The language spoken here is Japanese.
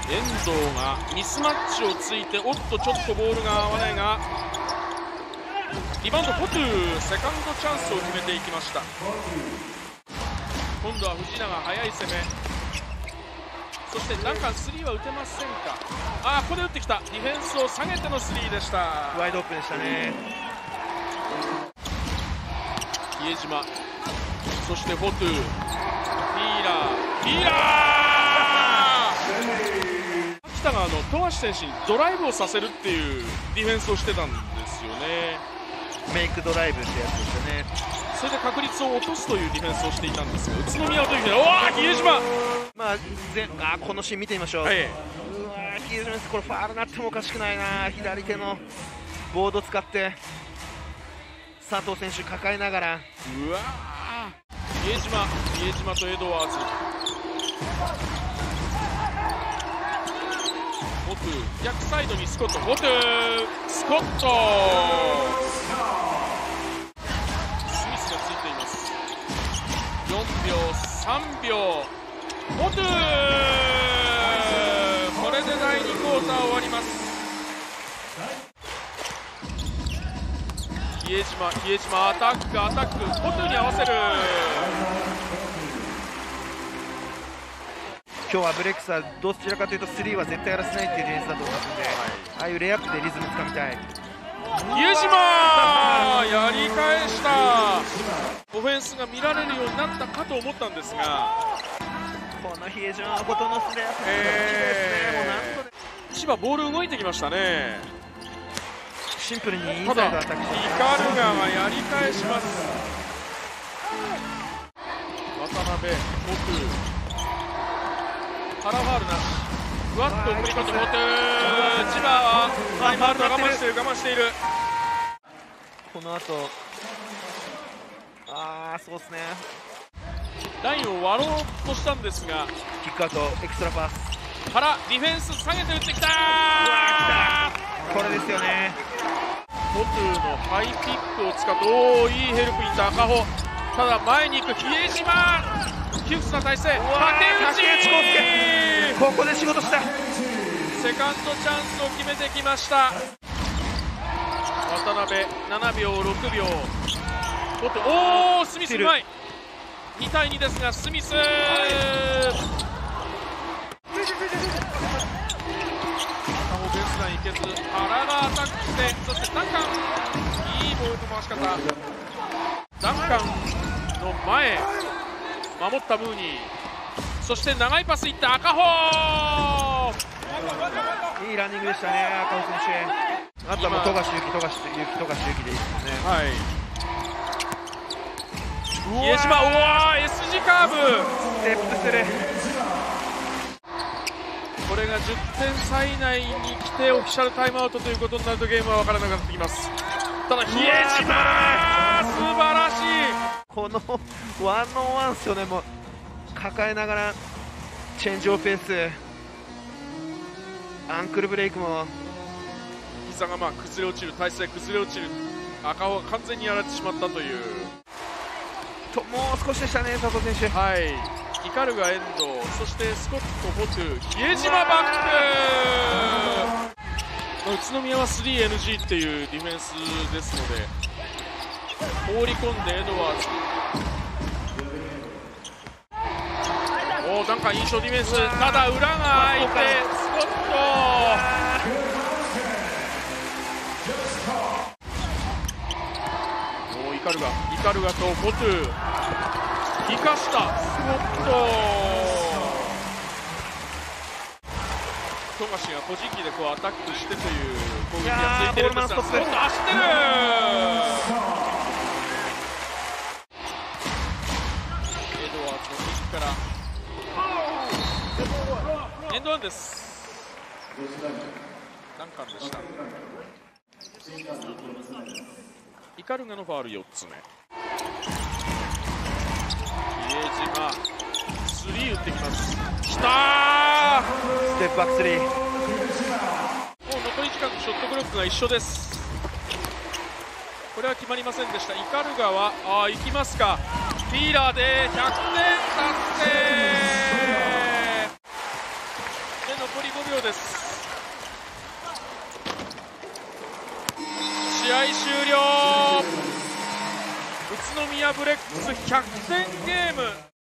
遠藤がミスマッチをついて、おっとちょっとボールが合わないが、リバウンドフォトゥ、セカンドチャンスを決めていきました。今度は藤永、速い攻め、そしてダンカンスリーは打てませんか。ここで打ってきた、ディフェンスを下げてのスリーでした。 ワイドオープンでしたね。 比江島、そしてフォトゥ、フィーラー秋田が富樫選手にドライブをさせるっていうディフェンスをしてたんですよね。 メイクドライブってやつですよね。 それで確率を落とすというディフェンスをしていたんですが、宇都宮はというふうに、比江島、 このシーン見てみましょう。比江島です。これファウルになってもおかしくないな。左手のボード使って佐藤選手抱えながら、 比江島とエドワーズ、フォトゥ、逆サイドにスコット、フォトゥ、スコット、スミスがついています。4秒、3秒、フォトゥ、これで第2クォーター終わります。比江島、アタック、フォトゥに合わせる。 今日はブレックスはどちらかというとスリーは絶対やらせないっていうディフェンスだと思いますので、ああいうレイアップでリズムつかみたい。 比江島、やり返した。オフェンスが見られるようになったかと思ったんですが、 この比江島のことのスレアップですね。もう何度で千葉ボール動いてきましたね。 シンプルにインサイドアタックして、 イカルガがやり返します。渡辺、奥、原ファウルなし、ふわっと送り込んでフォトゥ、千葉はタイムアウト、我慢している。 この後そうですね、 ラインを割ろうとしたんですが、 キックアウト、エクストラパス、 原ディフェンス下げて打ってきた。 これですよね。 フォトゥのハイピックを使って、いいヘルプにいった赤穂、ただ前に行く比江島、窮屈な体勢、竹内康介、 ここで仕事した。 セカンドチャンスを決めてきました。渡辺、7秒、6秒、フォトゥ、スミスうまい。2対2ですが、スミス、ベンスラインいけず、原がアタックして、そしてダンカン、いいボールの回し方、ダンカンの前、守ったムーニー、そして長いパスいった赤穂、 いいランニングでしたね、赤穂選手。あとはもう富樫勇樹でいいですね。 比江島、S 字カーブ、 ステップする。 これが10点差以内に来てオフィシャルタイムアウトということになると、ゲームは分からなくなってきます。ただ比江島、素晴らしい。 このワンオンワンですよね。もう抱えながらチェンジオフェンス、アンクルブレイクも、 膝が崩れ落ちる、体勢崩れ落ちる、赤穂が完全にやられてしまったという。 もう少しでしたね、佐藤選手。 イカルガ、遠藤、そしてスコット、フォトゥ、比江島バック。宇都宮は 3NG っていうディフェンスですので、放り込んでエドワーズ、ダンカン、印象ディフェンス、ただ裏が空いて、スコット、イカルガとフォトゥ、生かしたスコット、富樫が個人技でアタックしてという攻撃がついているんですが、スコット走ってる。エドワーズのキックからエンドワンです。ダンカンでした。イカルガのファウル4つ目。比江島、スリー打ってきます。きたー、 ステップバックスリー。もう残り時間とショットクロックが一緒です。これは決まりませんでした。イカルガは行きますか。フィーラーで100点達成で、残り5 了です。試合終了。宇都宮ブレックス100点ゲーム。